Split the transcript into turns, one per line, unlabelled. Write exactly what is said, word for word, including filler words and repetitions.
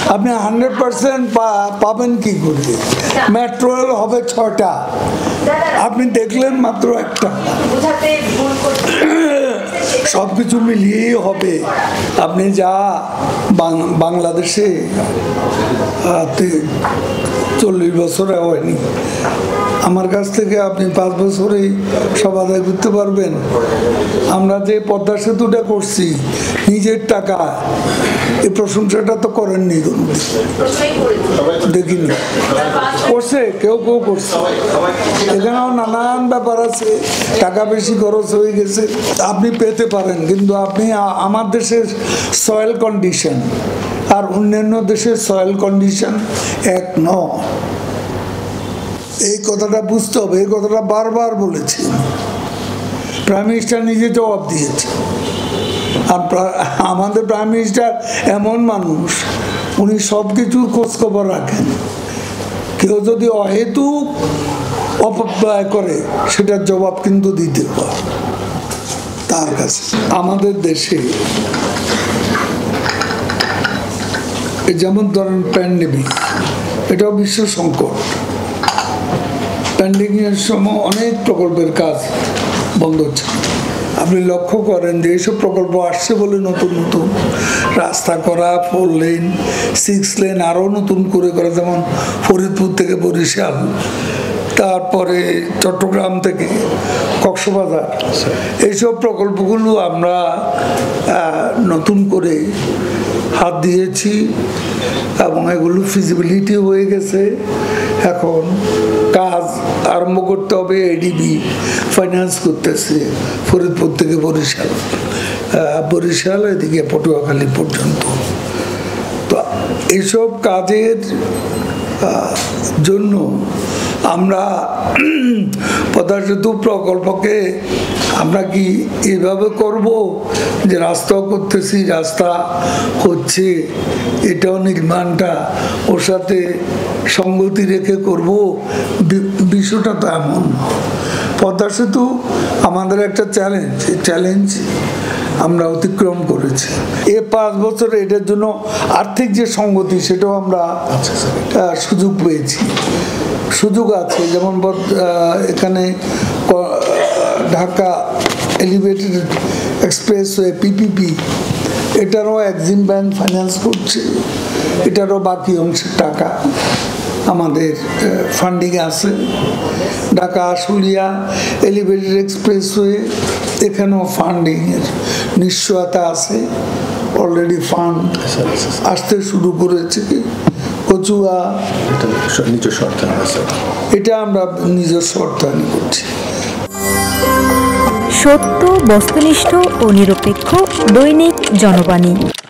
আপনি hundred percent পাবেন কি করে? মেট্রো রেল হবে ছয়টা, আপনি দেখলেন মাত্র একটা। সব কিছু মিলিয়েই হবে। আপনি যা বাংলাদেশে চল্লিশ বছরে হয়নি, আমার কাছ থেকে আপনি পাঁচ বছরেই সব আদায় করতে পারবেন। আমরা যে পদ্মা সেতুটা করছি নিজের টাকা, এই প্রশংসাটা তো করেননি, দেখিনি। করছে কেউ কেউ করছে, এখানেও নানান ব্যাপার আছে, টাকা বেশি খরচ হয়ে গেছে। আপনি পেতে পারেন, কিন্তু আপনি আমার দেশের সয়েল কন্ডিশন আর অন্যান্য দেশের সয়েল কন্ডিশন এক নয়। এই কথাটা বুঝতে হবে। এই কথাটা বারবার বলেছি, প্রাইম মিনিস্টার নিজে জবাব দিয়েছে। আর আমাদের প্রাইম মিনিস্টার এমন মানুষ, উনি সব কিছুর খোঁজখবর রাখেন। কেউ যদি অহেতুক অপব্যয় করে সেটার জবাব কিন্তু দিতে হয় তার কাছে। আমাদের দেশে যেমন ধরেন প্যান্ডেমিক, এটাও বিশ্ব সংকট। প্যান্ডেমিকের সময় অনেক প্রকল্পের কাজ বন্ধ ছিল। আপনি লক্ষ্য করেন যে এইসব প্রকল্প আসছে বলে নতুন নতুন রাস্তা করা, ফোর লেন, সিক্স লেন, আরও নতুন করে করা, যেমন ফরিদপুর থেকে বরিশাল, তারপরে চট্টগ্রাম থেকে কক্সবাজার, এইসব প্রকল্পগুলো আমরা নতুন করে হাত দিয়েছি এবং এগুলো ফিজিবিলিটি হয়ে গেছে। এখন কাজ আরম্ভ করতে হবে। এডিবি ফাইন্যান্স করতেছে ফরিদপুর থেকে বরিশাল, বরিশাল এদিকে পটুয়াখালী পর্যন্ত। তো এইসব কাজের জন্য আমরা পদ্মা সেতু প্রকল্পকে আমরা কি এভাবে করব যে রাস্তাও করতেছি, রাস্তা হচ্ছে, এটাও নির্মাণটা ওর সাথে সঙ্গতি রেখে করব? বিষয়টা তো এমন। পদ্মা সেতু আমাদের একটা চ্যালেঞ্জ, এই চ্যালেঞ্জ আমরা অতিক্রম করেছি। এ পাঁচ বছরে এটার জন্য আর্থিক যে সঙ্গতি সেটাও আমরা সুযোগ পেয়েছি, সুযোগ আছে। যেমন এখানে ঢাকা এলিভেটেড এক্সপ্রেসওয়ে পিপিপি, এটারও এক্সিম ব্যাংক ফাইন্যান্স করছে, এটারও বাকি অংশের টাকা আমাদের ফান্ডিং আছে। ঢাকা আশুলিয়া এলিভেটেড এক্সপ্রেসওয়ে, এখানেও ফান্ডিংয়ের নিশ্চয়তা আছে। অলরেডি ফান্ড আসতে শুরু করেছে। কচুয়া নিজস্ব অর্থায়ন আছে, এটা আমরা নিজস্ব অর্থায়ন করছি।
সত্য, বস্তুনিষ্ঠ ও নিরপেক্ষ দৈনিক জনবাণী।